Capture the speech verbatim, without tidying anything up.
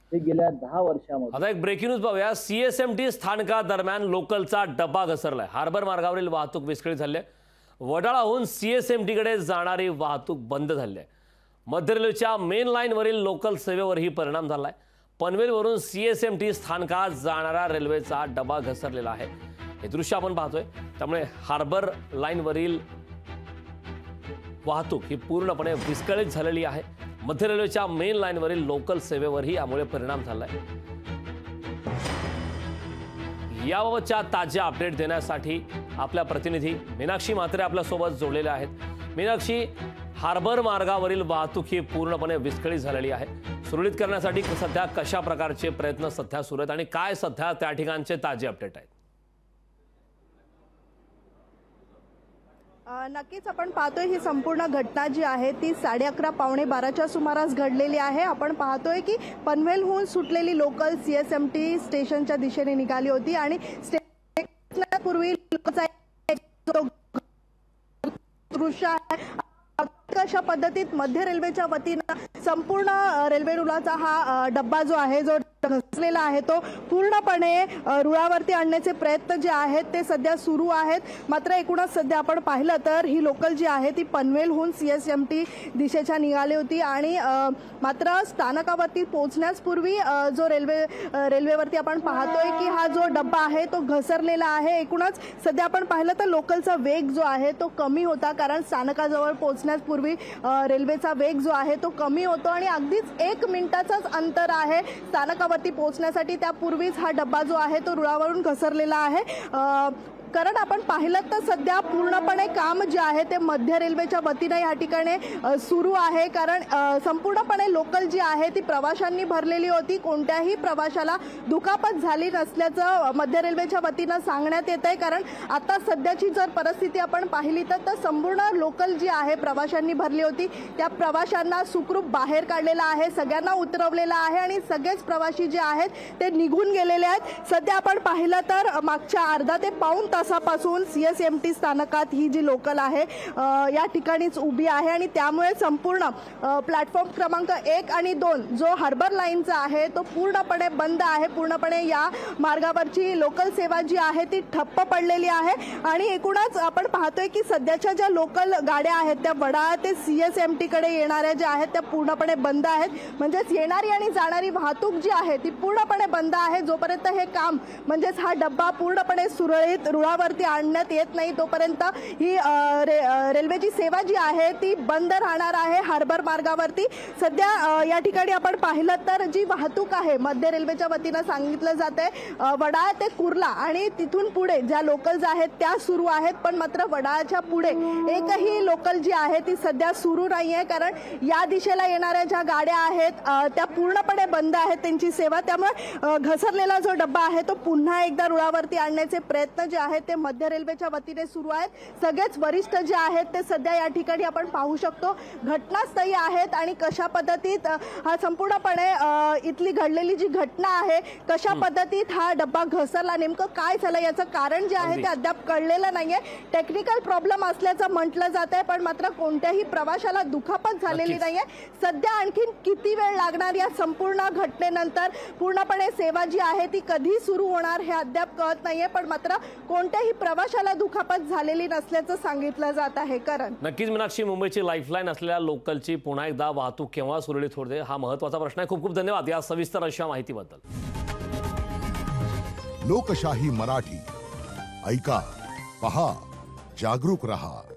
हे गेल्या दहा वर्षांमध्ये। आता एक ब्रेकिंग न्यूज पाहूया। सीएसएमटी स्थानकादरम्यान लोकलचा डब्बा घसरलाय। हार्बर मार्गावरील वाहतूक विस्कळीत झाली आहे। वडाळाहून सीएसएमटी कडे जाणारी वाहतूक बंद झाली आहे। मध्य रेल्वेच्या मेन लाईनवरील लोकल सेवेवरही परिणाम झालाय। पनवेलवरून सीएसएमटी स्थानकात जाणारा रेल्वेचा डबा घसरलेला आहे। हे दृश्य आपण पाहतोय। त्यामुळे हार्बर लाईनवरील वाहतूक ही पूर्णपणे विस्कळीत झालेली आहे। मध्य रेल्वेच्या मेन लाईनवरील लोकल सेवेवरही यामुळे परिणाम झालाय। याबाबतच्या ताज्या अपडेट देण्यासाठी आपल्या प्रतिनिधी मीनाक्षी म्हात्रे आपल्या सोबत जोडलेले आहेत। मीनाक्षी, हार्बर मार्गावरील वाहतूक ही पूर्णपणे विस्कळीत झालेली आहे। सुरळीत करण्यासाठी सध्या कशा प्रकारचे प्रयत्न सध्या सुरू आहेत आणि काय सध्या त्या ठिकाणचे ताजे अपडेट आहेत? नक्कीच आपण पाहतोय ही संपूर्ण घटना जी आहे ती साडे अकरा पावणे बाराच्या सुमारास घडलेली आहे। आपण पाहतोय की पनवेलहून सुटलेली लोकल सीएसएमटी स्टेशनच्या दिशेने निघाली होती आणि स्टेशनपूर्वी दृश्य आहे। कशा पद्धतीत मध्य रेल्वेच्या वतीने संपूर्ण रेल्वे रुळाचा हा डब्बा जो आहे जो घसरलेला आहे तो पूर्णपणे रुळावरती आणण्याचे प्रयत्न जे आहेत ते सध्या सुरू आहेत। मात्र एकूणच सध्या आपण पाहिलं तर ही लोकल जी आहे ती पनवेलहून सीएसएमटी दिशेच्या निघाली होती आणि मात्र स्थानकावरती पोहोचण्यापूर्वी जो रेल्वे रेल्वेवरती आपण पाहतोय की हा जो डब्बा आहे तो घसरलेला आहे। एकूणच सध्या आपण पाहिलं तर लोकलचा वेग जो आहे तो कमी होता, कारण स्थानकाजवळ पोहोचण्यापूर्वी रेल्वेचा वेग जो आहे तो कमी होतो आणि अगदीच एक मिनिटाचाच अंतर आहे स्थानकावरती पोहोचण्यासाठी। त्यापूर्वीच हा डब्बा जो आहे तो रुळावरून घसरलेला आहे। कारण आपण पाहिलं तर सध्या पूर्णपणे काम जे आहे ते मध्य रेल्वेच्या वतीने या ठिकाणी सुरू आहे, कारण संपूर्णपणे लोकल जी आहे ती प्रवाशांनी भरलेली होती। कोणत्याही प्रवाशाला दुखापत झाली नसल्याचं मध्य रेल्वेच्या वतीने सांगण्यात येत आहे। कारण आता सध्याची जर परिस्थिती आपण पाहिली तर संपूर्ण लोकल जी आहे प्रवाशांनी भरली होती, त्या प्रवाशांना सुखरूप बाहेर काढलेलं आहे, सगळ्यांना उतरवलेलं आहे आणि सगळेच प्रवासी जे आहेत ते निघून गेलेले आहेत। सध्या आपण पाहिलं तर मागच्या अर्धा ते पाऊण तासापासून सीएसएमटी स्थानकात ही जी लोकल आहे या ठिकाणीच उभी आहे आणि त्यामुळे संपूर्ण प्लॅटफॉर्म क्रमांक एक आणि दोन जो हार्बर लाईनचा आहे तो पूर्णपणे बंद आहे। पूर्णपणे या मार्गावरची लोकल सेवा जी आहे ती ठप्प पडलेली आहे आणि एकूणच आपण पाहतोय की सध्याच्या ज्या लोकल गाड्या आहेत त्या वडाळा ते सीएसएमटी कडे येणाऱ्या ज्या आहेत त्या पूर्णपणे बंद आहेत। म्हणजेच येणारी आणि जाणारी वाहतूक जी आहे ती पूर्णपणे बंद आहे। जोपर्यंत हे काम म्हणजेच हा डब्बा पूर्णपणे सुरळीत रुळावरती आणण्यात येत नाही तोपर्यंत ही रे, रेल्वेची सेवा जी आहे ती बंद राहणार आहे हार्बर मार्गावरती। सध्या या ठिकाणी आपण पाहिलं तर जी वाहतूक आहे मध्य रेल्वेच्या वतीने सांगितलं जाते वडाळा ते कुर्ला आणि तिथून पुढे ज्या लोकल्स आहेत त्या सुरू आहेत, पण मात्र वडाळ्याच्या पुढे एकही लोकल जी आहे ती सध्या सुरू नाही आहे, कारण या दिशेला येणाऱ्या ज्या गाड्या आहेत त्या पूर्णपणे बंद आहेत त्यांची सेवा। त्यामुळे घसरलेला जो डब्बा आहे तो पुन्हा एकदा रुळावरती आणण्याचे प्रयत्न जे आहेत ते मध्य रेल्वेच्या वतीने सुरू आहेत। सगळेच वरिष्ठ जे आहेत ते सध्या या ठिकाणी आपण पाहू शकतो घटनास्थळी आहेत आणि कशा पद्धतीत हा संपूर्णपणे इथली घडलेली जी घटना आहे कशा पद्धतीत हा डब्बा घसरला, नेमकं काय झालं याचं कारण जे आहे ते अद्याप कळलेलं नाहीये। टेक्निकल प्रॉब्लेम असल्याचं म्हटलं जात आहे, पण मात्र कोणत्याही प्रवाशाला दुखापत झालेली नाहीये। सध्या आणखीन किती वेळ लागणार या संपूर्ण घटनेनंतर, पूर्णपणे सेवा जी आहे ती कधी सुरू होणार हे अद्याप कळत नाहीये, पण मात्र कोणत्याही प्रवाशाला दुखापत झालेली नसल्याचं सांगितलं जात आहे। करण, नक्कीच मीनाक्षी, मुंबईची लाईफलाईन असलेल्या लोकलची पुन्हा एकदा वाहतूक केव्हा सुरळीत होते हा महत्त्वाचा प्रश्न आहे। खूप खूप धन्यवाद या सविस्तर अशा माहितीबद्दल। लोकशाही मराठी ऐका, पहा, जागरूक रहा।